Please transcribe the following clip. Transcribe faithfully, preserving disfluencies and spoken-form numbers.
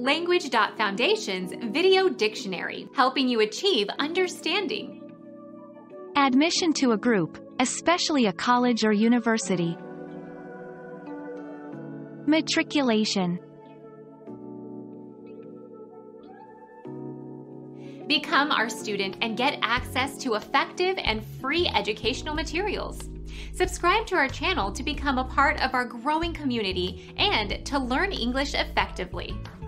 Language Foundation's Video Dictionary, helping you achieve understanding. Admission to a group, especially a college or university. Matriculation. Become our student and get access to effective and free educational materials. Subscribe to our channel to become a part of our growing community and to learn English effectively.